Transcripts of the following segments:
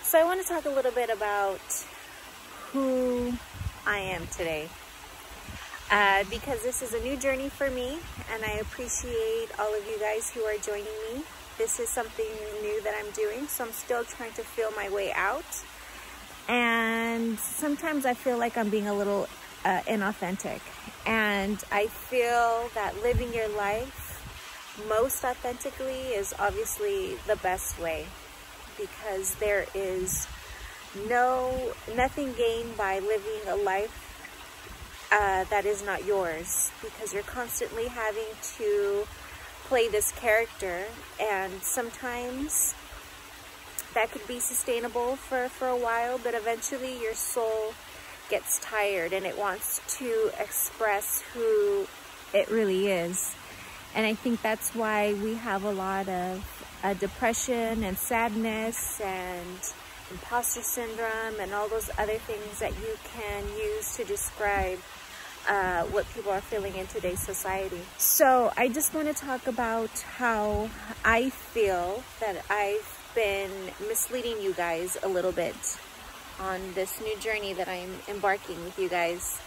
So I want to talk a little bit about who I am today, because this is a new journey for me, and I appreciate all of you guys who are joining me. This is something new that I'm doing, so I'm still trying to feel my way out, and sometimes I feel like I'm being a little inauthentic, and I feel that living your life most authentically is obviously the best way, because there is nothing gained by living a life that is not yours, because you're constantly having to play this character, and sometimes that could be sustainable for a while, but eventually your soul gets tired and it wants to express who it really is. And I think that's why we have a lot of depression and sadness and imposter syndrome and all those other things that you can use to describe what people are feeling in today's society. So I just want to talk about how I feel that I've been misleading you guys a little bit on this new journey that I'm embarking with you guys.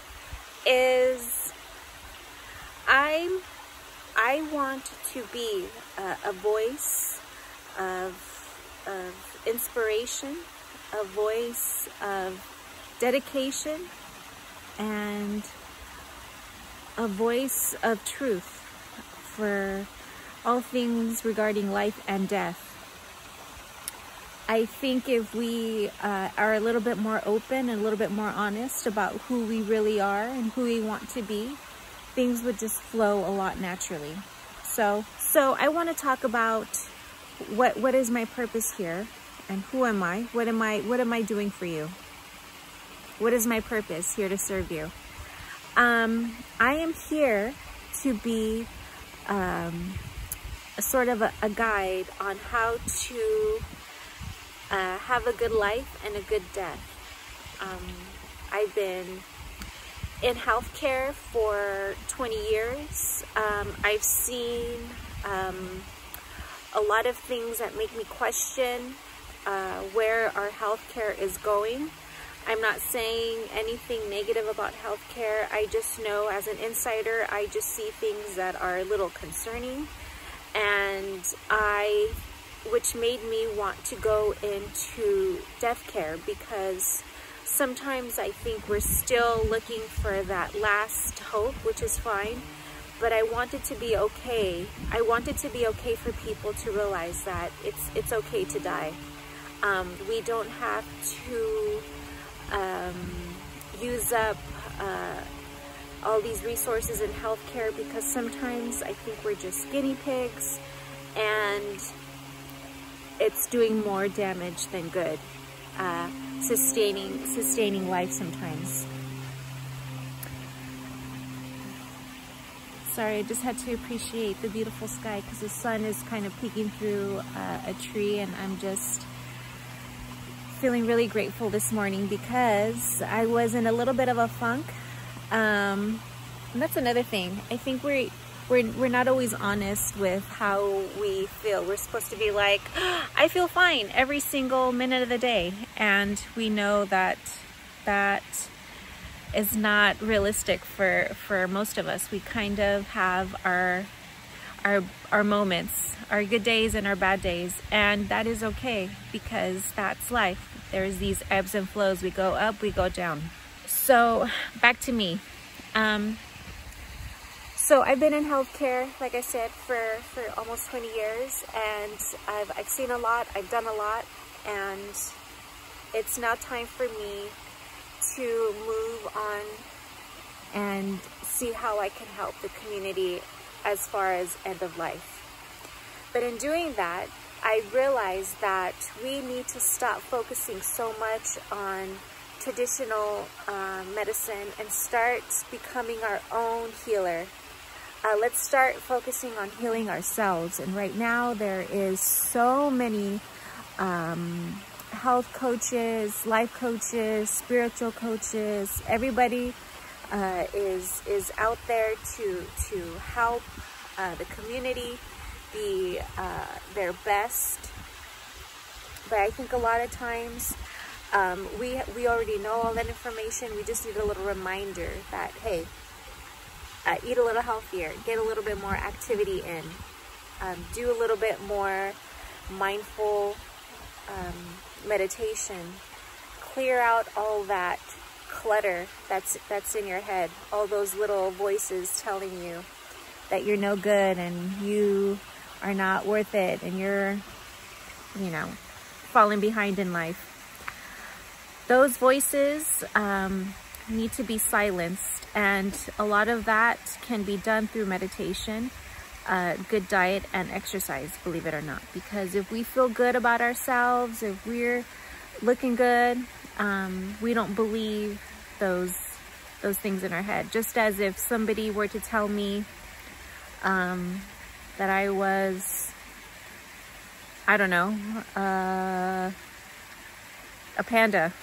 I want to be a voice of inspiration, a voice of dedication, and a voice of truth for all things regarding life and death. I think if we are a little bit more open and a little bit more honest about who we really are and who we want to be, things would just flow a lot naturally. So I want to talk about what is my purpose here, and who am I? What am I doing for you? What is my purpose here to serve you? I am here to be a sort of a guide on how to have a good life and a good death. I've been in healthcare for 20 years. I've seen a lot of things that make me question where our healthcare is going. I'm not saying anything negative about healthcare. I just know, as an insider, I just see things that are a little concerning, and which made me want to go into death care, because sometimes I think we're still looking for that last hope, which is fine, but I want it to be okay. I want it to be okay for people to realize that it's okay to die. We don't have to use up all these resources in healthcare, because sometimes I think we're just guinea pigs, and it's doing more damage than good, sustaining life sometimes. Sorry, I just had to appreciate the beautiful sky, because the sun is kind of peeking through a tree, and I'm just feeling really grateful this morning, because I was in a little bit of a funk. And that's another thing. I think we're not always honest with how we feel. We're supposed to be like, I feel fine every single minute of the day, and we know that that is not realistic for most of us. We kind of have our moments, our good days and our bad days, and that is okay, because that's life. There's these ebbs and flows. We go up, we go down. So back to me. So I've been in healthcare, like I said, for almost 20 years, and I've seen a lot, I've done a lot, and it's now time for me to move on and see how I can help the community as far as end of life. But in doing that, I realized that we need to stop focusing so much on traditional medicine and start becoming our own healer. Let's start focusing on healing ourselves. And right now there is so many health coaches, life coaches, spiritual coaches. Everybody is out there to help the community be their best But I think a lot of times we already know all that information. We just need a little reminder that, hey, eat a little healthier, get a little bit more activity in, do a little bit more mindful meditation, clear out all that clutter that's in your head, all those little voices telling you that you're no good and you are not worth it and you're, you know, falling behind in life. Those voices need to be silenced, and a lot of that can be done through meditation, good diet, and exercise, believe it or not. Because if we feel good about ourselves, if we're looking good, we don't believe those things in our head. Just as if somebody were to tell me that I was, I don't know, a panda.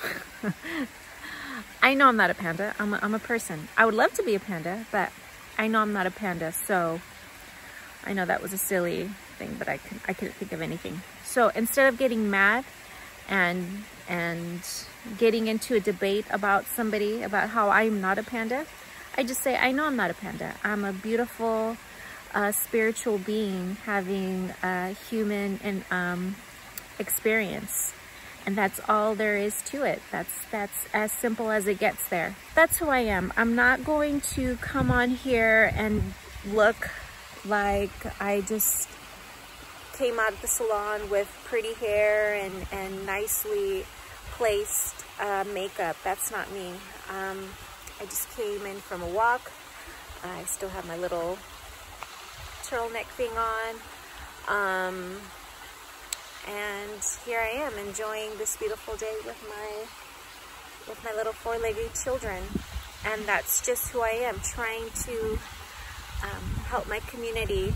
I know I'm not a panda. I'm a person. I would love to be a panda, but I know I'm not a panda. So I know that was a silly thing, but I couldn't think of anything. So instead of getting mad and getting into a debate about somebody about how I'm not a panda, I just say, I know I'm not a panda. I'm a beautiful spiritual being having a human and experience. And that's all there is to it. That's as simple as it gets there. That's who I am. I'm not going to come on here and look like I just came out of the salon with pretty hair and nicely placed makeup. That's not me. I just came in from a walk. I still have my little turtleneck thing on. And here I am enjoying this beautiful day with my little four-legged children. And that's just who I am, trying to help my community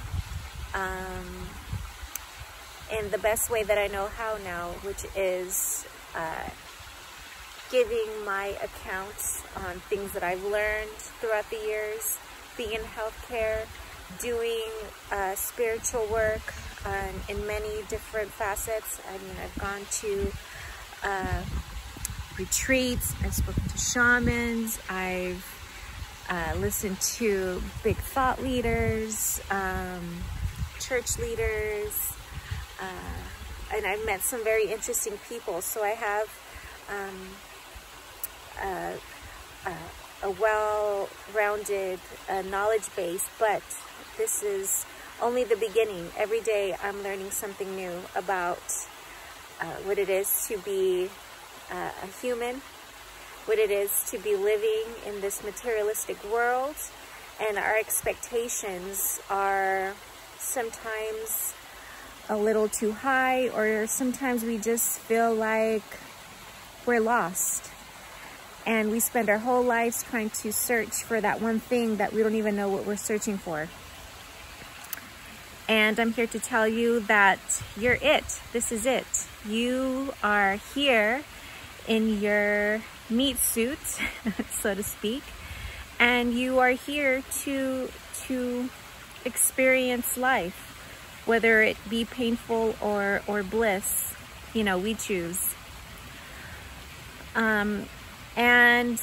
in the best way that I know how now, which is giving my accounts on things that I've learned throughout the years, being in healthcare, doing spiritual work in many different facets. I mean, I've gone to retreats, I've spoken to shamans, I've listened to big thought leaders, church leaders, and I've met some very interesting people. So I have a well-rounded knowledge base, but this is only the beginning. Every day I'm learning something new about what it is to be a human, what it is to be living in this materialistic world, and our expectations are sometimes a little too high, or sometimes we just feel like we're lost. And we spend our whole lives trying to search for that one thing that we don't even know what we're searching for. And I'm here to tell you that you're it. This is it. You are here in your meat suit, so to speak, and you are here to experience life, whether it be painful or bliss. You know, we choose. And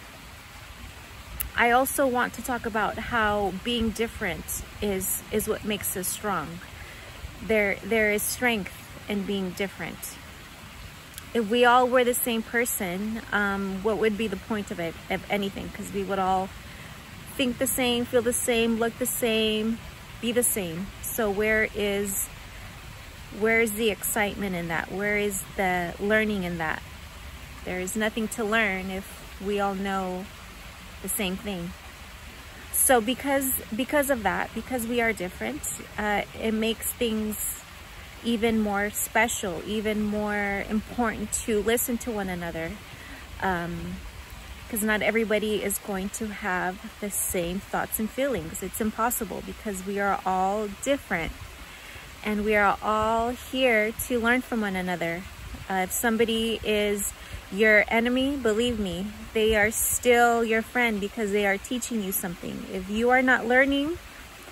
I also want to talk about how being different is what makes us strong. There is strength in being different. If we all were the same person, what would be the point of it, of anything? Because we would all think the same, feel the same, look the same, be the same. So where is the excitement in that? Where is the learning in that? There is nothing to learn if we all know the same thing. So because of that, because we are different, it makes things even more special, even more important to listen to one another, because not everybody is going to have the same thoughts and feelings. It's impossible, because we are all different, and we are all here to learn from one another. If somebody is your enemy, believe me, they are still your friend, because they are teaching you something. If you are not learning,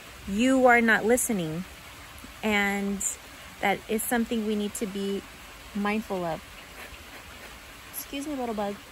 you are not listening. And that is something we need to be mindful of. Excuse me, little bug.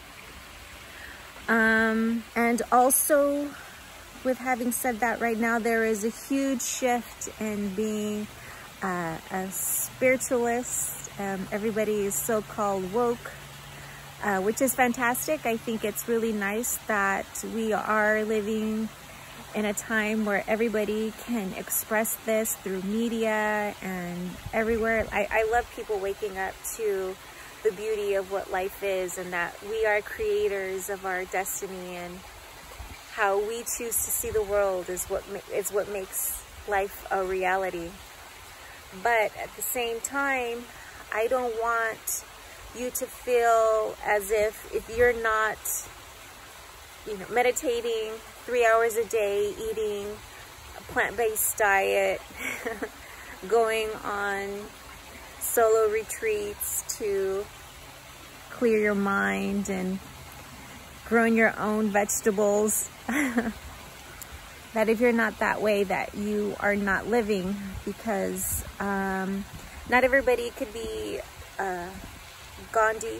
And also, with having said that, right now there is a huge shift in being a spiritualist. Everybody is so-called woke, which is fantastic. I think it's really nice that we are living in a time where everybody can express this through media and everywhere. I love people waking up to the beauty of what life is, and that we are creators of our destiny, and how we choose to see the world is what makes life a reality. But at the same time, I don't want you to feel as if you're not, meditating 3 hours a day, eating a plant-based diet, going on solo retreats to clear your mind and growing your own vegetables, that if you're not that way, that you are not living, because not everybody could be Gandhi.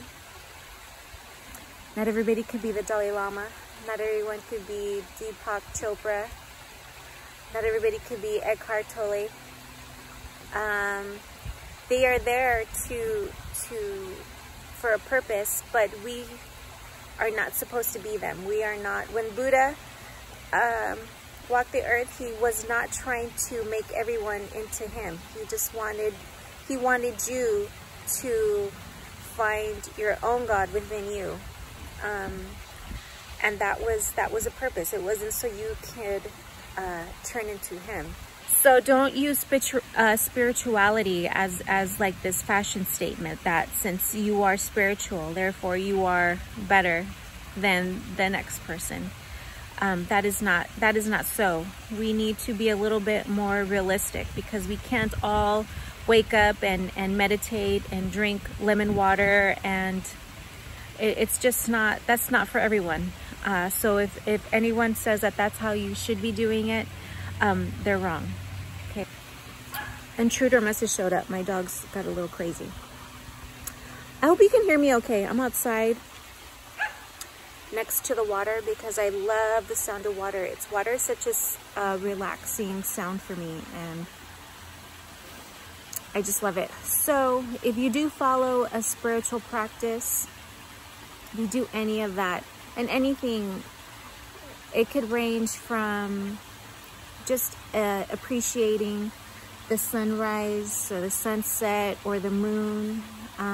Not everybody could be the Dalai Lama. Not everyone could be Deepak Chopra. Not everybody could be Eckhart Tolle. They are there for a purpose, but we are not supposed to be them. We are not. When Buddha walked the earth, he was not trying to make everyone into him. He wanted you to find your own God within you. And that was a purpose. It wasn't so you could turn into him. So don't use spirituality as like this fashion statement that since you are spiritual, therefore you are better than the next person. That is not so. We need to be a little bit more realistic, because we can't all wake up and meditate and drink lemon water, and it's just not, that's not for everyone. So if anyone says that that's how you should be doing it, they're wrong. Okay. Intruder must have showed up. My dog's got a little crazy. I hope you can hear me okay. I'm outside next to the water because I love the sound of water. Water is such a relaxing sound for me, and I just love it. So if you do follow a spiritual practice, you do any of that, and anything, it could range from just appreciating the sunrise or the sunset or the moon,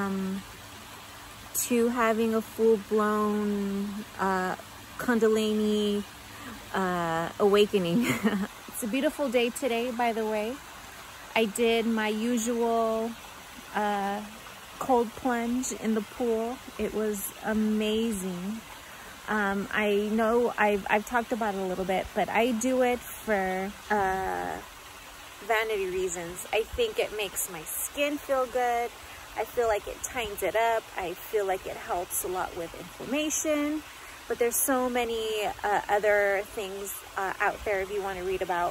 to having a full-blown Kundalini awakening. It's a beautiful day today, by the way. I did my usual cold plunge in the pool. It was amazing. I know I've talked about it a little bit, but I do it for vanity reasons. I think it makes my skin feel good. I feel like it tightens it up. I feel like it helps a lot with inflammation. But there's so many other things out there if you want to read about.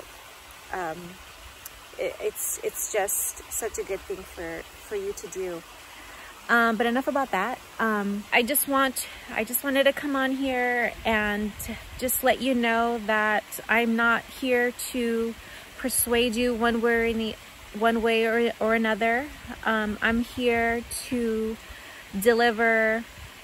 It's just such a good thing for you to do. But enough about that. I just wanted to come on here and just let you know that I'm not here to persuade you one way or another. I'm here to deliver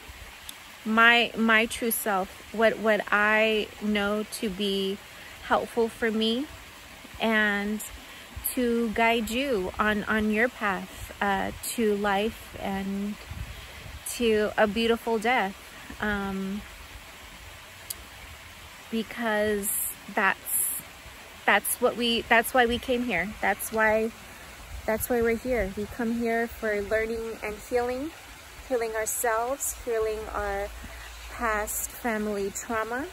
my true self, what I know to be helpful for me, and to guide you on your path to life and to a beautiful death, because that's why we came here. That's why we're here. We come here for learning and healing ourselves, healing our past family trauma,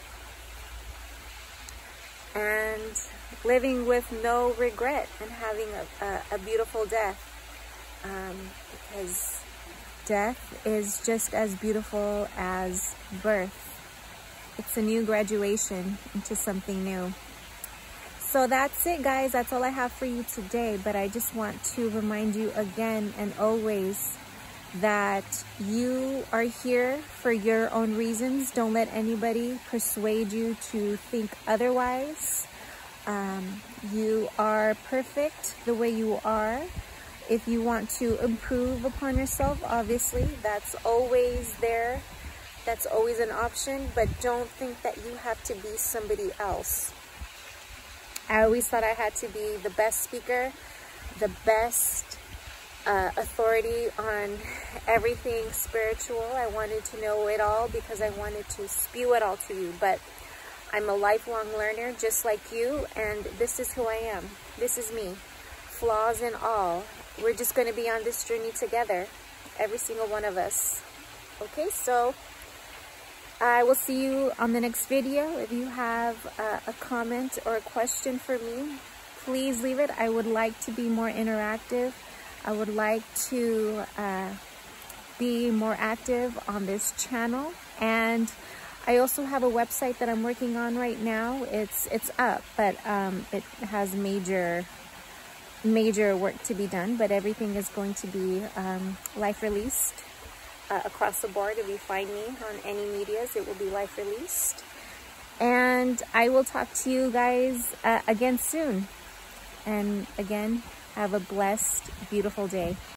and living with no regret and having a beautiful death, because death is just as beautiful as birth. It's a new graduation into something new. So that's it, guys. That's all I have for you today. But I just want to remind you again and always that you are here for your own reasons. Don't let anybody persuade you to think otherwise. You are perfect the way you are. If you want to improve upon yourself, obviously, that's always there. That's always an option, but don't think that you have to be somebody else. I always thought I had to be the best speaker, the best authority on everything spiritual. I wanted to know it all because I wanted to spew it all to you, but I'm a lifelong learner just like you, and this is who I am. This is me, flaws and all. We're just going to be on this journey together, every single one of us. Okay, so I will see you on the next video. If you have a comment or a question for me, please leave it. I would like to be more interactive. I would like to be more active on this channel, and I also have a website that I'm working on right now. It's up, but it has major work to be done, but everything is going to be LifeReleased across the board. If you find me on any medias, it will be LifeReleased. And I will talk to you guys again soon. And again, have a blessed, beautiful day.